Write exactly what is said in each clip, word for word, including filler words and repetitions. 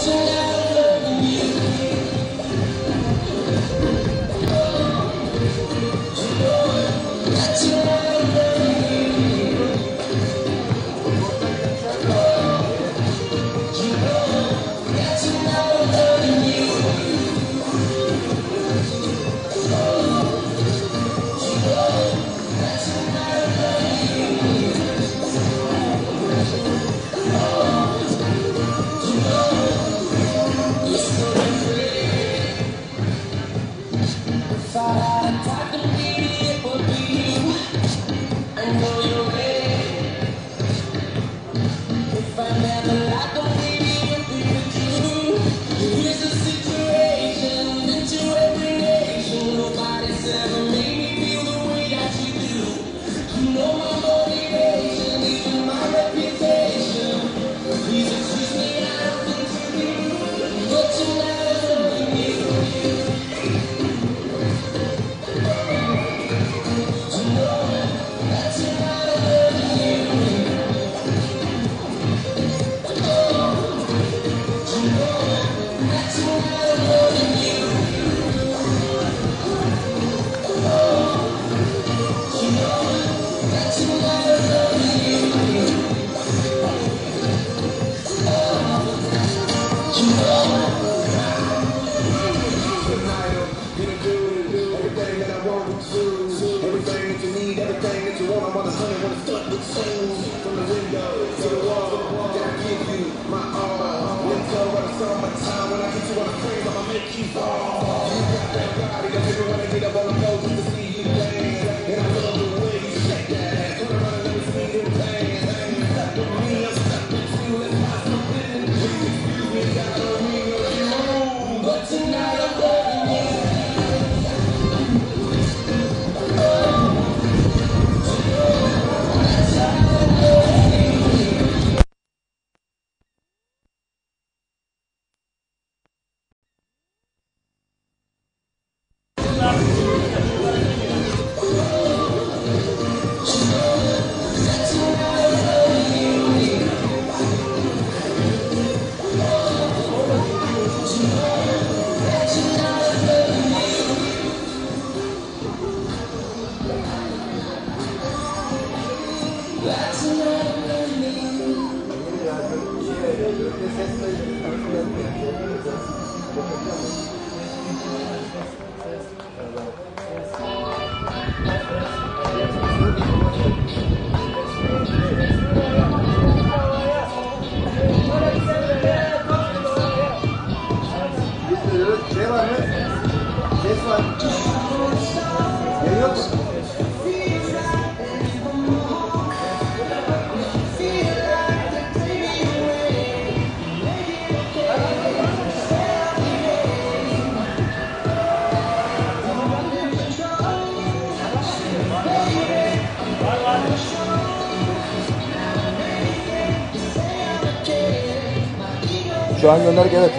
Şu an gönderdik, evet.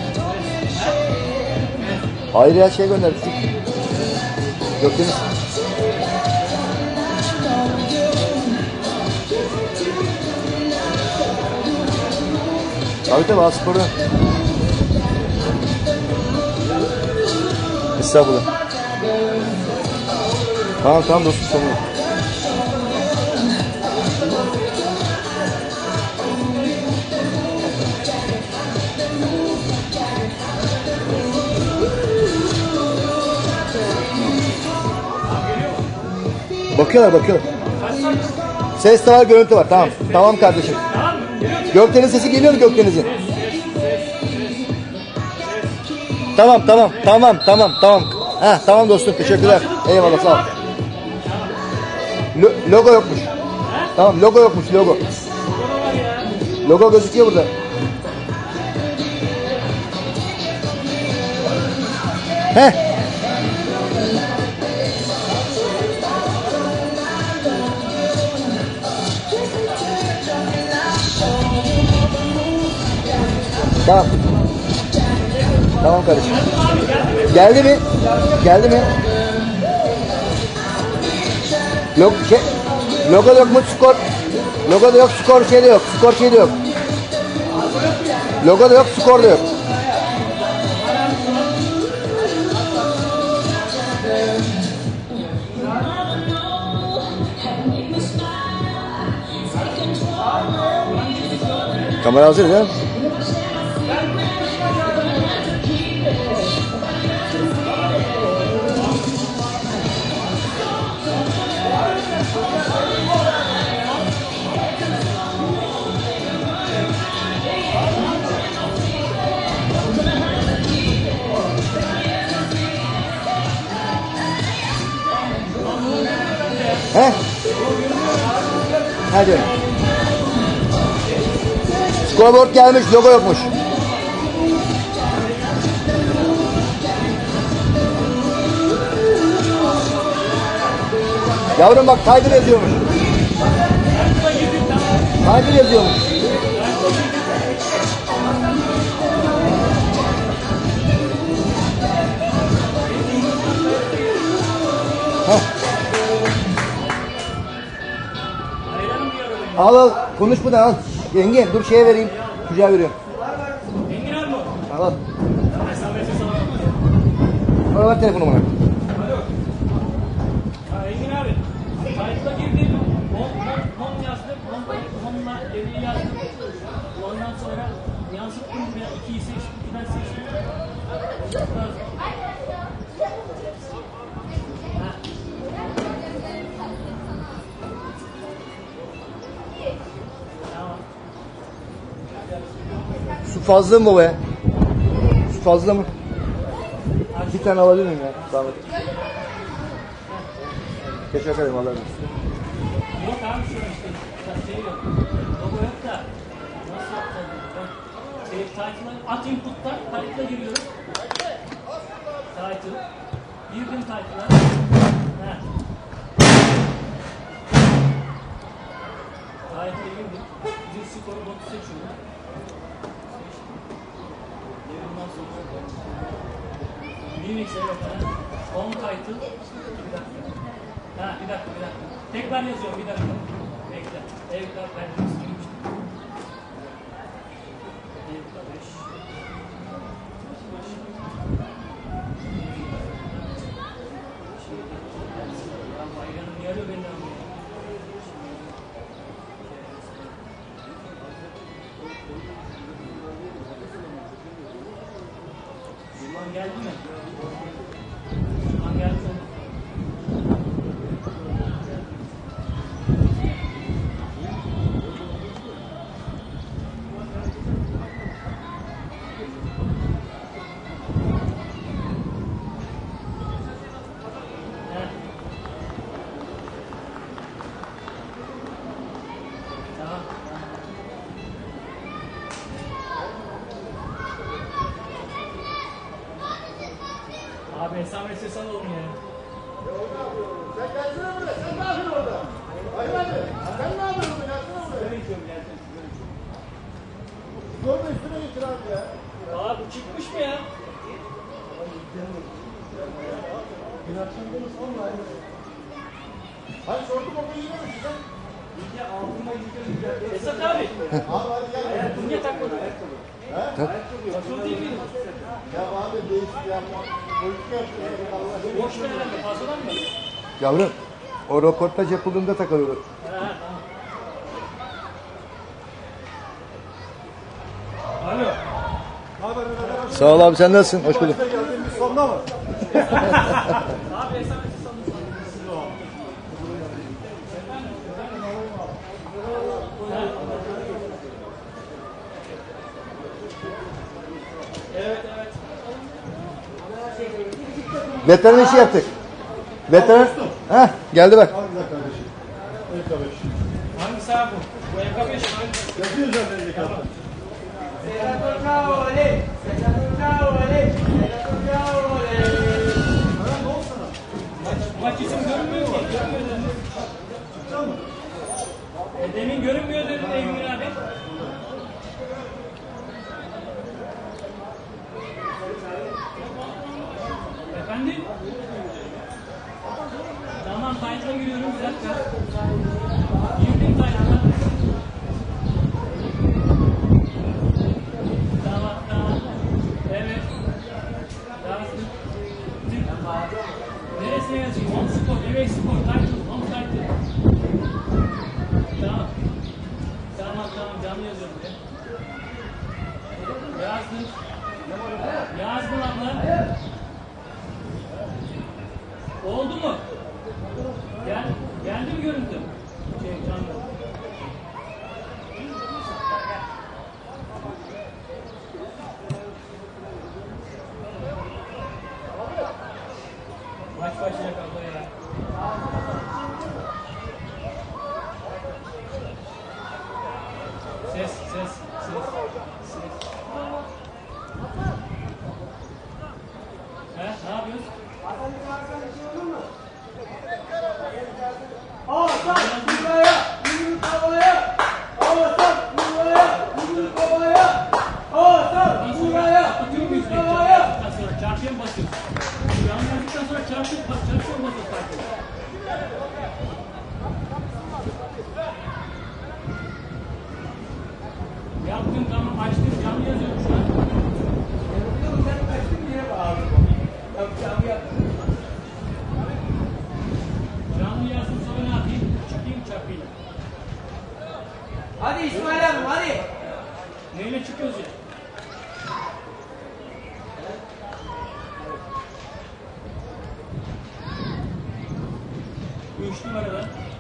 Hayır ya, şey gönderdik. Gökdeniz. Tabii tabii, Aspor'u. Estağfurullah. Tamam tamam dostum, tamam. Bakıyorlar bakıyorlar. Ses de var, görüntü var. Tamam. Tamam kardeşim. Gökdeniz sesi geliyor mu, Gökdeniz'in? Tamam tamam tamam tamam tamam. Heh, tamam dostum, teşekkürler. Eyvallah, sağ ol. Lo logo yokmuş. Tamam, logo yokmuş, logo. Logo gözüküyor burada. Heh. Tamam. Tamam kardeşim. Geldi mi? Geldi mi? Log şey, logo yok mu, skor? Logo da yok, skor şey de yok. Skor şey de yok. Logo da yok, skor da yok. Kamera hazır değil mi? He? Hadi. Scoreboard gelmiş, logo yokmuş. Yavrum bak, title yazıyormuş. Title yazıyormuş. Heh. Al al, konuş buradan al. Engin, dur şeye vereyim. Çocuğa veriyorum. Engin abi mi? Al al. Bana ver telefonu bana. Alo. Ya Engin abi. Kayıtla girdim. Mon, mon, mon yazdım. Mon, monla evi yazdım. Ondan sonra yansıttım buraya. ikiyi seçtim. ikiden seçtim. Su fazla mı baba ya? Su fazla mı? Bir tane alabilir miyim ya? Zahmet. Teşekkür ederim, Allah'a emanet. Yok abi şu işte. Şey yok. Logo yok da. Nasıl yapacağız? Ben şey, title'a at input'ta title'a giriyorum. Title. Girdim title'a. Heh. Title'a girdim. Bir skoru botu seçiyorum. Ondan sonra Linux evet ha. On title. Bir dakika. Ha bir dakika bir dakika. Tekrar yazıyorum bir dakika. Bekle. Evkar ben istemiştim. Evkar beş. Ya bayramın yarı beni alıyor. Şuan geldi mi? Şuan geldi mi? Abi hesap ses alalım ya. Sen gelsene buraya. Sen ne yapıyorsun orada? Hayır hadi. Sen ne yapıyorsun? Gelsene buraya. Sigara içiyorum gelsin sigara içiyorum. Sorma üstüne getir abi ya. Aa bu çıkmış mı ya? Bir akşamda sonra aynı. Hani sordum onu yine mi sen? İlke altıma gidiyor. Esat abi. Abi hadi gel. Ayakkabı niye takmadın? Tak. Basılı değil miydi? Ya abi değişik yapma. Politika yapıyorsun. Allah aşkına. Boş ver herhalde fazladan mı? Yavrum, o röportaj yapıldığında takılıyor. Ha tamam. Alo. Haber ver. Sağ ol abi, sen nasılsın? Hoş bulduk. Geldiğin bir sonuna mı? Abi hesap ses alalım. Evet evet. Veteran işi yaptık. Veteran. Heh, geldi bak. Al güzel kardeşim. El kardeş. Hangisi abi bu? Bu M K beş mi? Yazıyor zaten elindeki hafta. Maç isim görünmüyor ki. Görünmüyor. E, demin görünmüyor dedin Engin abi. Efendim? Tamam, title'a giriyorum. Bir dakika. Girdim title'a. S ne yazayım? On spor, evet spor, title, on title. Tamam. Tamam tamam canlı yazıyorum ya. Yazdım. Yazdım abla. Oldu mu? Gel, geldi mi görüntü? Şey, canlı. Maç başlayacak abla ya. Ses, ses, ses, ses. He, ne yapıyorsun? Hasan buraya, yürü babaya. Hasan buraya, yürü babaya. Hasan buraya, Atıyor muyuz? yürü babaya. Çarpıya mı basıyorsun? Canlı yazdıktan sonra çarpıya bas, çarpıya mı basıyorsun farklı? Yaptım tamam açtım canlı yazıyorum şu an. Canlı yazdım sonra ne yapayım? Çıkayım çarpayım. Hadi İsmail abi hadi. Neyle çıkıyoruz ya? Üç numarada.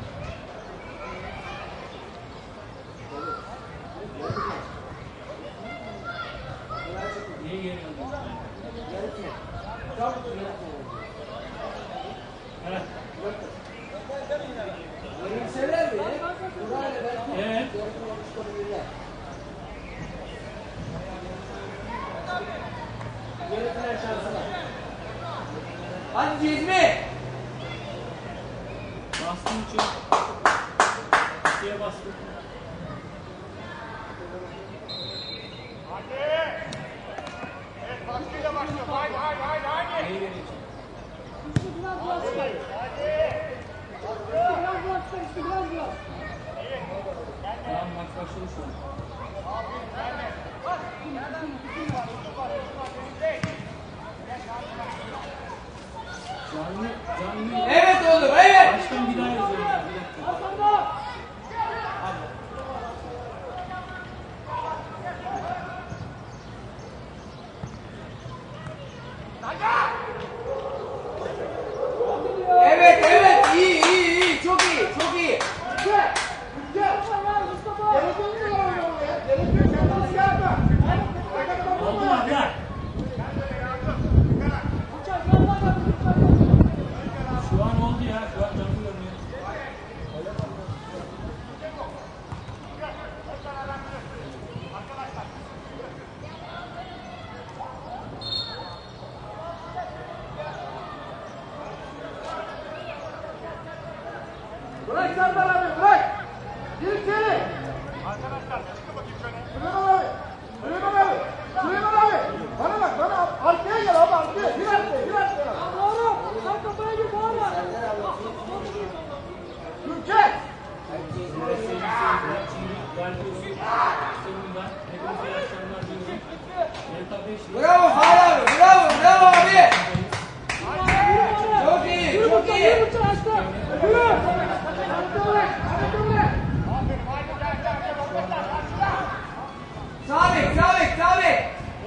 Niye geri geldin? Evet. Evet. Hadi Cezmi. Bastım için. İkiye bastım. Neyi vereceğim? Tamam maç başladı şu an. Canlı, canlı. Evet oğlum evet. Baştan bir daha yazıyorum. Bir dakika. Evet evet iyi iyi iyi çok iyi çok iyi. Oldu mu abla? Şu an oldu ya. Şu an canlı görünüyor. Bırak Serdar abi bırak. Gir içeri. Arkadaşlar çıkın bakayım şöyle. Süleyman abi. Süleyman abi. Süleyman abi. Bana bak bana arkaya gel abi arkaya. Bir arkaya bir arkaya. Doğru. Sen kafaya gir doğru. Gülçek. Bravo Fahri abi bravo bravo abi. Çok iyi çok iyi. Sabit, sabit, sabit.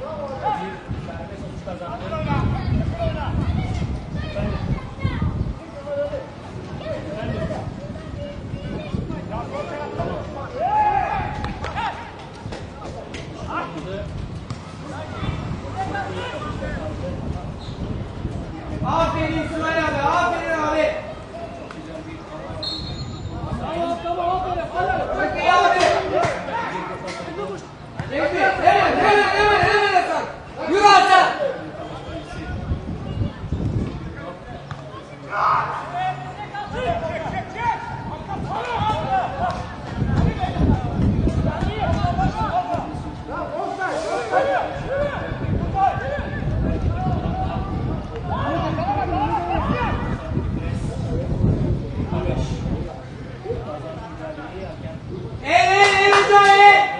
Aferin İsmail abi, aferin abi. Çok iyi abi. Çekti. Hemen, hemen, hemen, hemen Hasan. Yürü Hasan. Evet, evet, evet.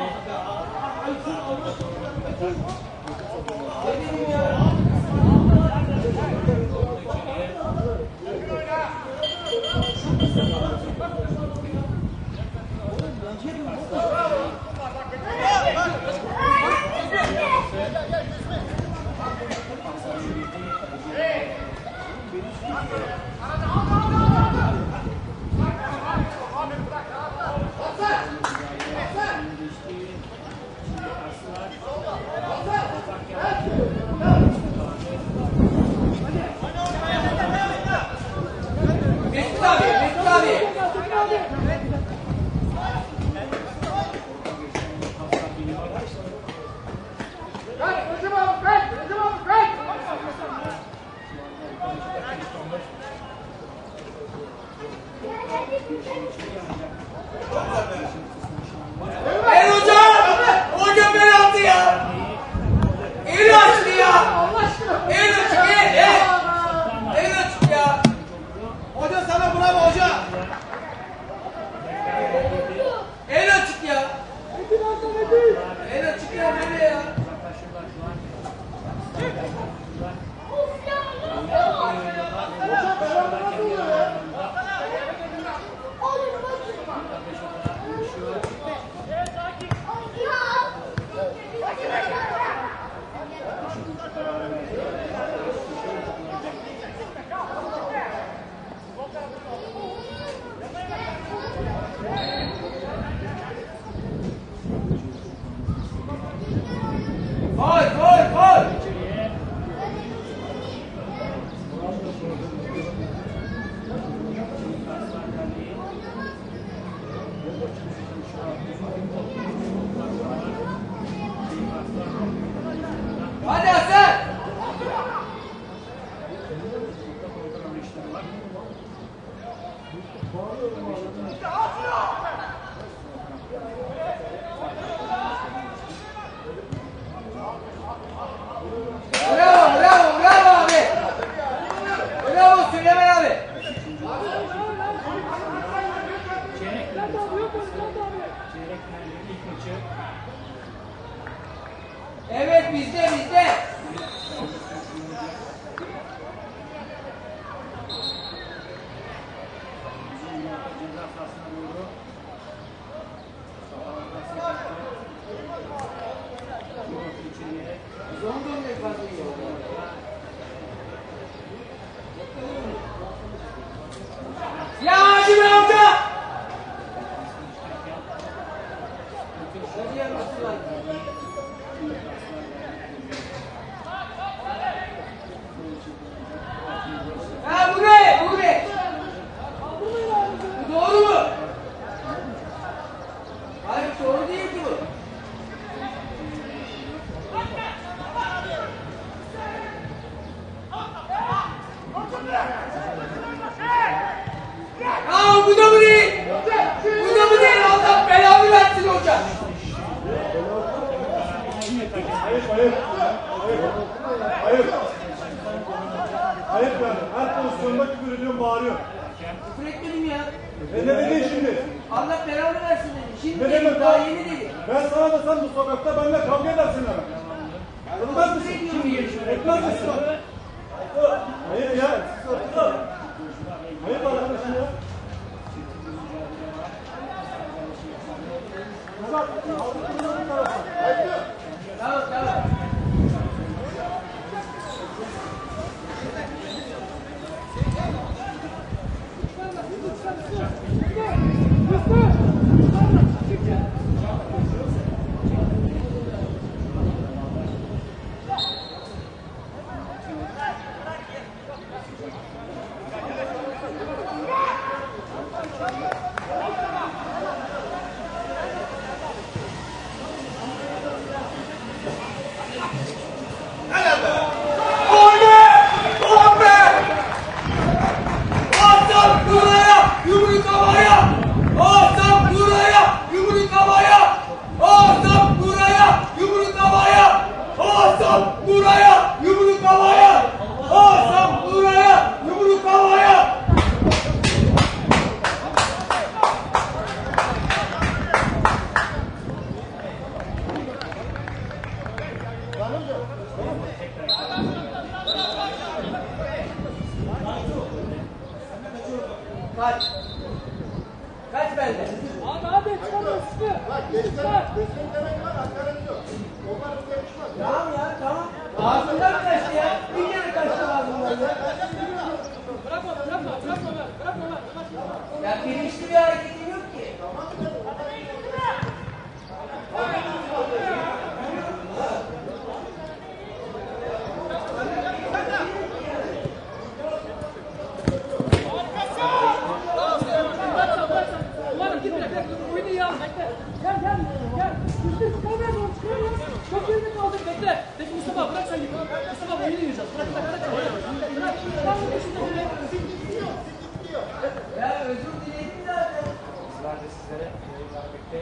El hocam! Hocam penaltı ya! El açtı ya! El açık el! El! El açık ya! Hoca sana bravo hoca! El açık ya! El açık ya böyle ya! Gol, gol, gol! Hadi Hasan! Bravo, bravo, bravo abi! Bravo Süleyman abi! Çeyrek finalin ilk maçı. Evet bizde bizde! Ceza sahasına doğru. İçeriye. Zondon ne fazla iyi oldu. Ya hadi be amca! Hadi yapmasın lan. Ha bu ne? Bu ne? Bu doğru mu? Hayır doğru değil ki bu. Aa bu da mı değil? Bu da mı değil? Allah belanı versin hocam. Hayır, hayır. Hayır. Hayır yani. Her pozisyonda küfür ediyorum, bağırıyor. Küfür etmedim ya. E ne dedin şimdi? Allah belanı versin dedi. Şimdi Ne dedim demek daha lan? yeni dedi. Ben sana da sen bu sokakta benimle kavga edersin hemen. Etmez misin? Etmez misin? Hayır ya. Hayır arkadaşım ya. Tamam tamam. Kaç. Kaç bende. Abi abi çıkamıyor üstü. Bak göster, göster demek var, Ankara'nın yok. Onlar bu yarışmaz. Tamam ya tamam. Ağzından kaçtı ya. Bir kere kaçtı ağzından ya. Bırakma bırakma bırakma Ömer. Bırakma Ömer. Ya bilinçli bir hareketim yok ki. Ulan git bırak. Oyunu ya. Bekle. Gel gel gel. Üstü çıkamıyor doğru çıkamıyor. Çok yerinde kaldık. Bekle. Bekle Mustafa bırak sen git. Mustafa oyunu yiyeceğiz. Bırak bırak bırak. Bırak. Tam bu peşinde böyle. Ya özür diledim zaten. Ben de sizlere yayınlar bekle.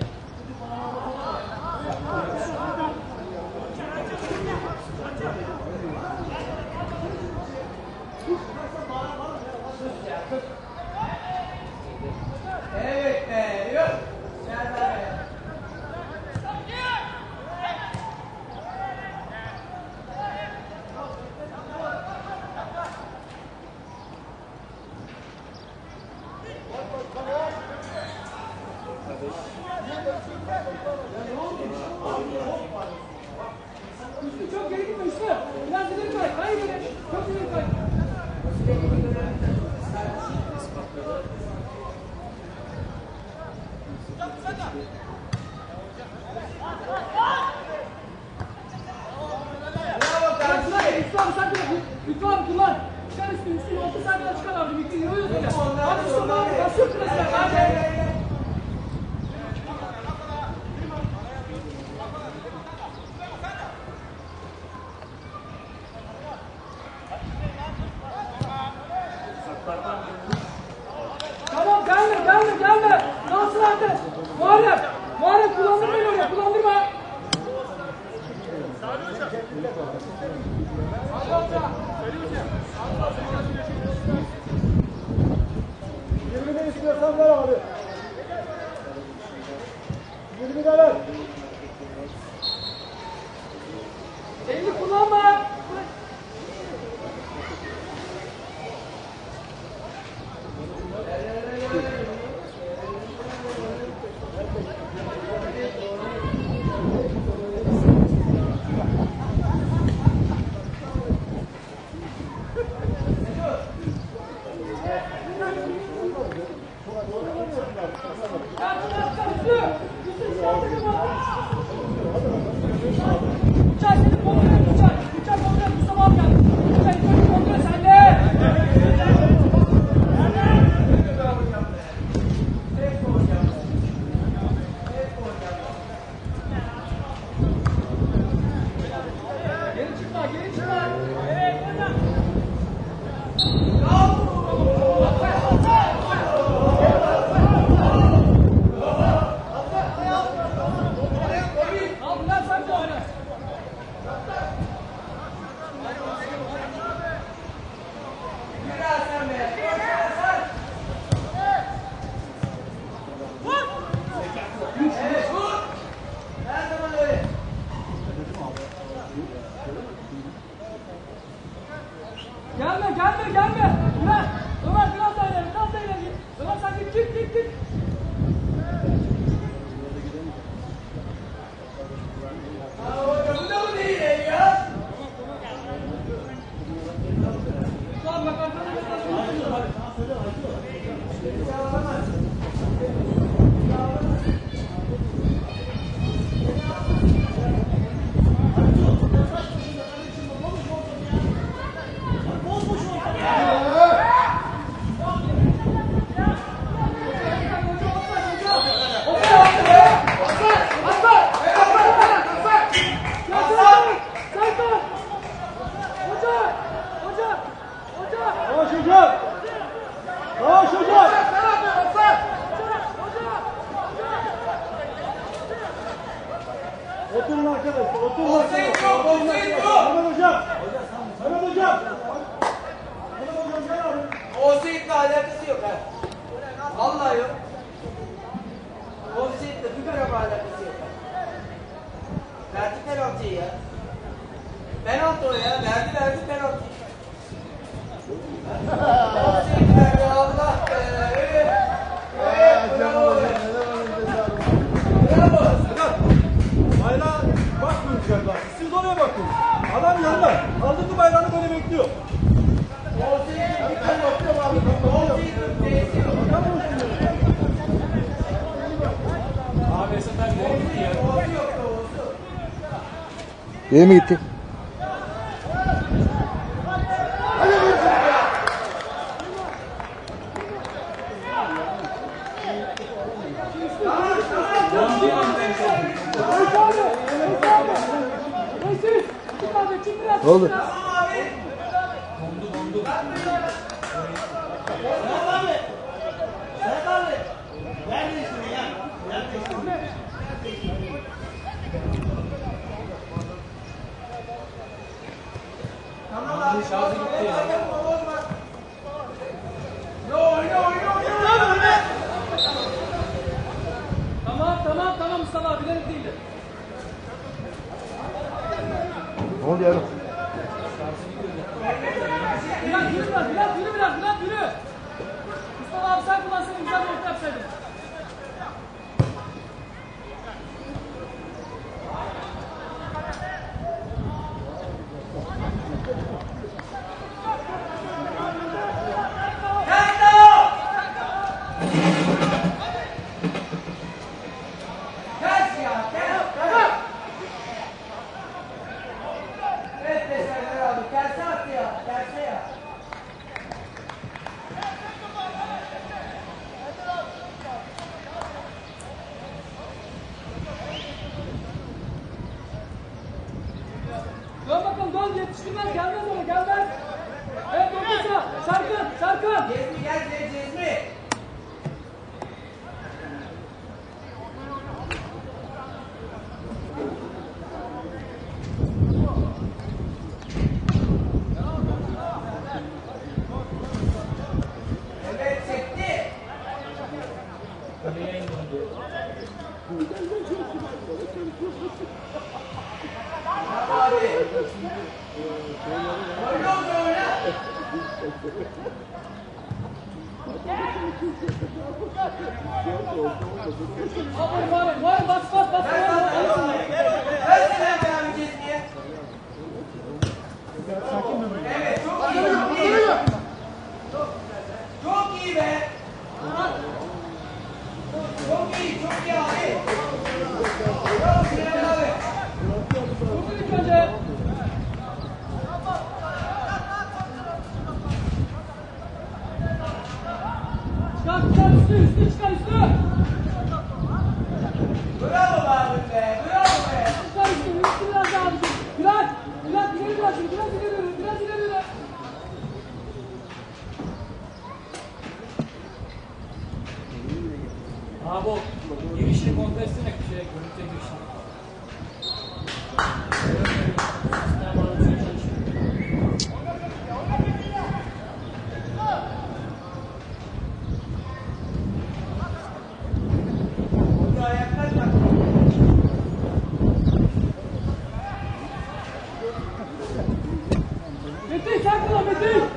Evet be. Yok. Serdar be. Üstü çok geri gitme Üstü. Biraz ileri kay. Kay ileri. Çok ileri kay. Bravo Bırak kardeşim. bırak. Üstü abi sen de Üstü abi kullan. Çıkar Üstü. Üstü altı saniyede çıkar abi. Yıkı yürüyoruz öyle. Hadi Üstü abi. Basıyor klasına. Hadi. Tamam gelme gelme gelme. Kalsın artık. Muharrem. Muharrem kullandırma beni oraya. Kullandırma. yirmi ne istiyorsan ver abi. yirmi de ver. Elini kullanma. Uçak senin kontrolün uçak. Uçak kontrolün Mustafa abi geldi. Uçak ilk kontrolü sende. Geri çıkma, geri çıkma. Evet, hocam. Al Bülent sen de oyna. Yürü Hasan be. Koş Hasan. Evet vur. Her zaman öyle. Gelme, gelme, gelme. Bülent, Ömer biraz daha ileri, biraz daha ileri git. Ömer sen git, git, git, git. Aa, hocam bu da mı değil el ya? Tamam bak arkadaşlar. Yavaş hocam. Yavaş hocam. Oturun arkadaşlar. Oturun Offside arkadaşlar. yok, Oturun offside arkadaşlar. yok. Mehmet hocam. Mehmet hocam. Mehmet hocam gel abi. Offside'le alakası yok ha. Vallahi yok. Offside'le bir gram alakası yok. Verdi penaltıyı ya. Penaltı o ya. Verdi verdi penaltıyı. Offside verdi Allah be. Öyle oraya bakın. Adam yanında. Kaldırdı bayrağını böyle bekliyor. Ben bakıyorum abi. Ben bakıyorum. Abi Esat abi nereye gitti ya? Yeri mi gitti? Ne oldu? Şarjı gitti ya. Tamam tamam tamam Mustafa abi bilerek değildi. Ne oldu yavrum? Biraz yürü biraz, biraz yürü biraz, biraz yürü. Mustafa abi sen kullansaydın güzel bir orta yapsaydın. Dön bakalım dön yetiştirmez gelmez ona gelmez. Evet ortası Serkan Serkan. Cezmi gel Cezmi. Evet çekti. Aferin abi var bas bas bas. Ver Sinan abi Cezmi'ye. Evet çok iyi çok iyi. Çok iyi be. Çok iyi çok iyi abi. Bravo Sinan abi. Vurdu ilk önce. Çıkar çıkar üstü üstü çıkar üstü. Bravo abi be. Bravo be. Çıkar üstü üstü biraz daha abicim. Biraz biraz ileri biraz biraz ileri yürü biraz ileri yürü. Abi o girişini kontrol etsene bir şey görüntüye girişini. Burada ayaklar bak. Metin sen kullan Metin.